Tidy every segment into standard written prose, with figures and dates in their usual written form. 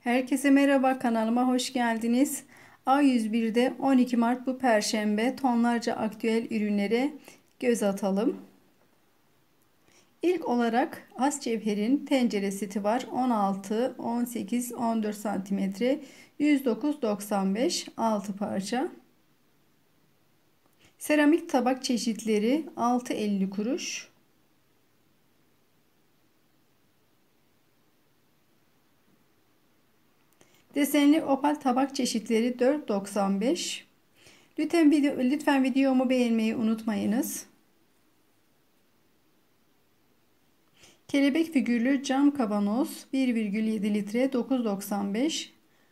Herkese merhaba, kanalıma hoş geldiniz. A101'de 12 Mart bu Perşembe tonlarca aktüel ürünlere göz atalım. İlk olarak Has Cevher'in tencere seti var. 16, 18, 14 cm, 109,95, 6 parça. Seramik tabak çeşitleri 6,50 kuruş. Desenli opal tabak çeşitleri 4,95. Lütfen videomu beğenmeyi unutmayınız. Kelebek figürlü cam kavanoz 1,7 litre 9,95.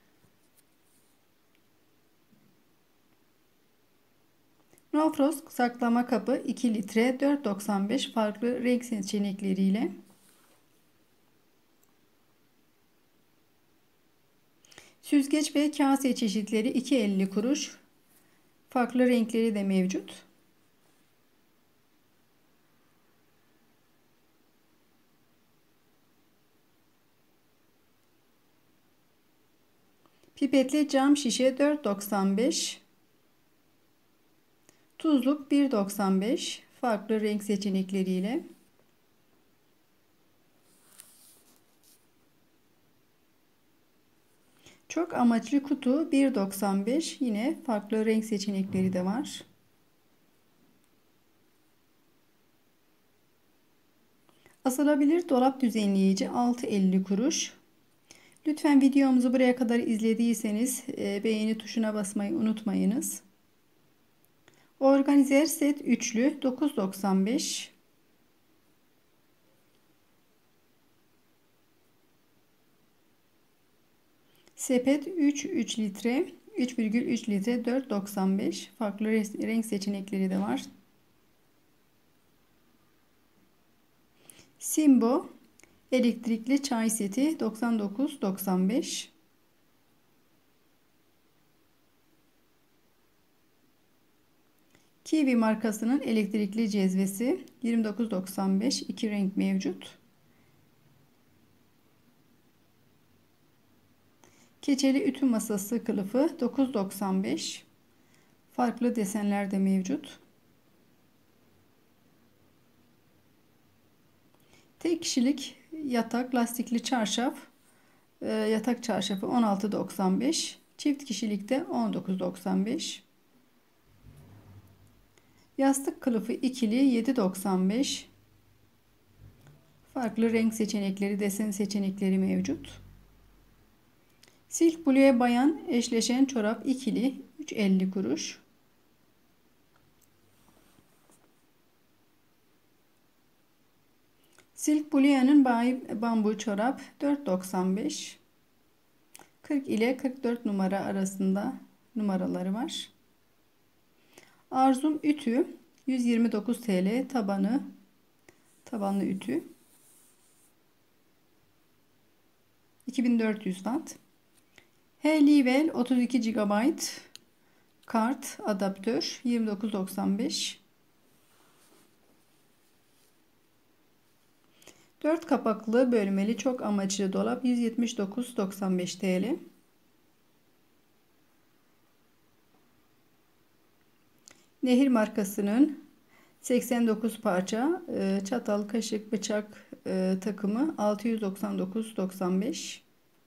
No Frost saklama kabı 2 litre 4,95 farklı renk seçenekleriyle. Süzgeç ve kase çeşitleri 2,50 kuruş. Farklı renkleri de mevcut. Pipetli cam şişe 4,95. Tuzluk 1,95 farklı renk seçenekleriyle. Çok amaçlı kutu 1,95 yine farklı renk seçenekleri de var. Asılabilir dolap düzenleyici 6,50 kuruş. Lütfen videomuzu buraya kadar izlediyseniz beğeni tuşuna basmayı unutmayınız. Organizer set üçlü 9,95. Sepet 3 litre 3,3 litre 4,95 farklı renk seçenekleri de var. Simbo elektrikli çay seti 99,95. Kiwi markasının elektrikli cezvesi 29,95 iki renk mevcut. Keçeli ütü masası kılıfı 9,95 farklı desenler de mevcut. Tek kişilik yatak lastikli çarşaf yatak çarşafı 16,95 çift kişilikte 19,95. Yastık kılıfı ikili 7,95 farklı renk seçenekleri desen seçenekleri mevcut. Silk Blue'ye bayan eşleşen çorap ikili 3,50 kuruş. Silk Blue'nin bambu çorap 4,95. 40 ile 44 numara arasında numaraları var. Arzum ütü 129 TL tabanlı ütü 2400 watt. Helivel 32 GB kart adaptör 29,95. 4 kapaklı bölmeli çok amaçlı dolap 179,95 TL. Nehir markasının 89 parça çatal, kaşık, bıçak takımı 699,95.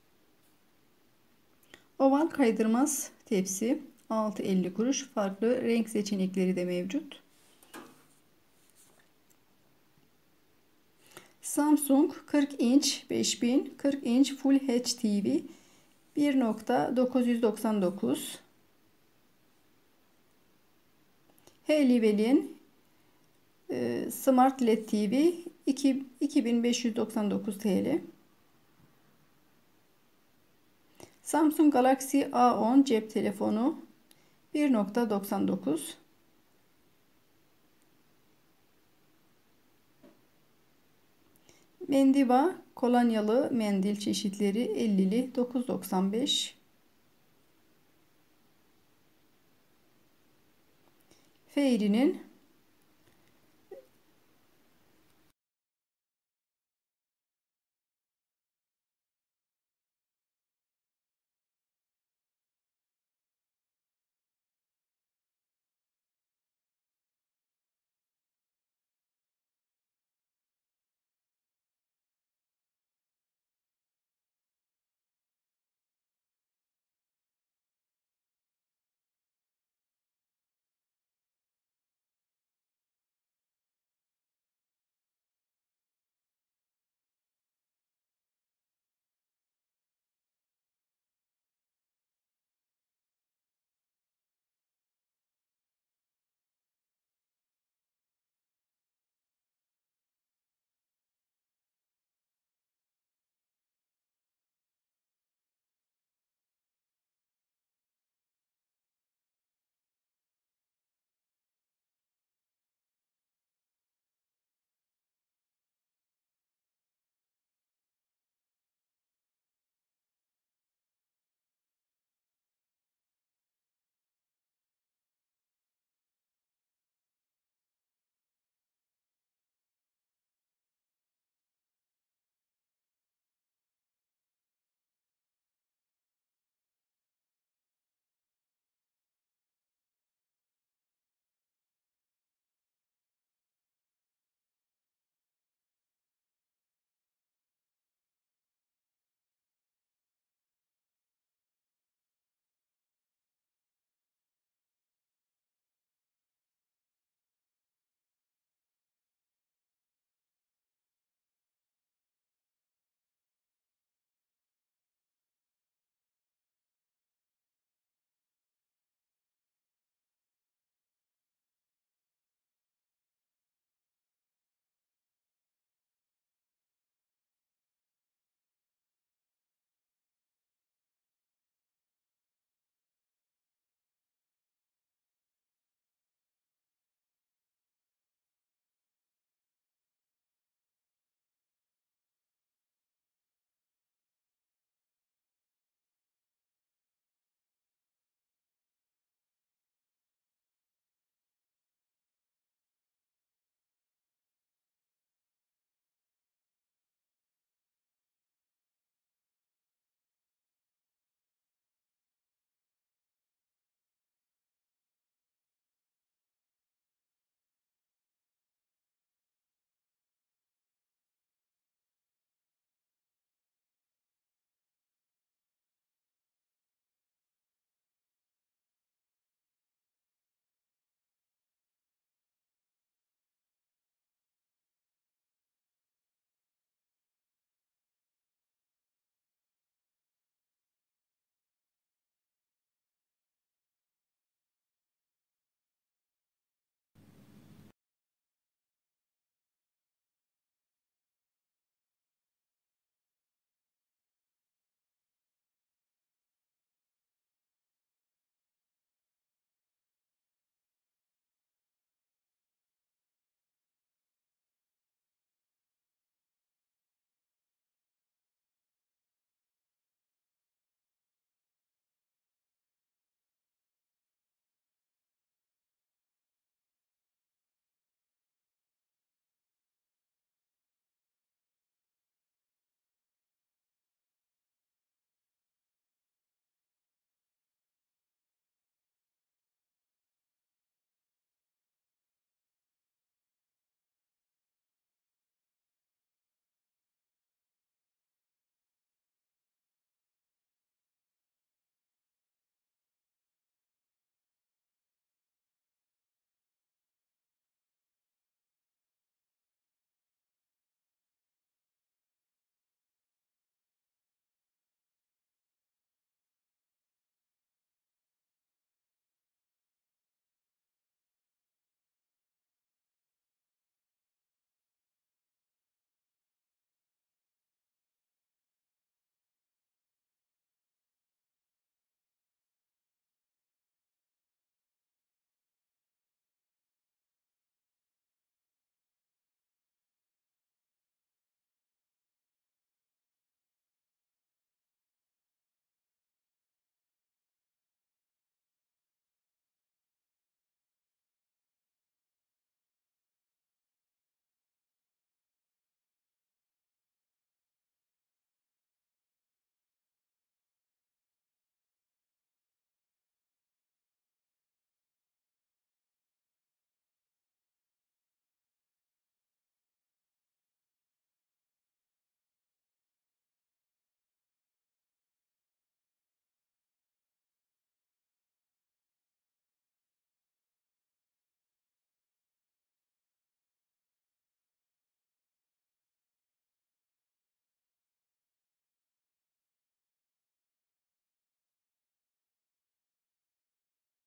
Oval kaydırmaz tepsi 6,50 kuruş. Farklı renk seçenekleri de mevcut. Samsung 40 inç 5000 40 inç Full HD TV 1,999. Helivel'in Smart LED TV 2599 TL. Samsung Galaxy A10 cep telefonu 1,99. Mendiva kolonyalı mendil çeşitleri 50'li 9,95. Fairy'nin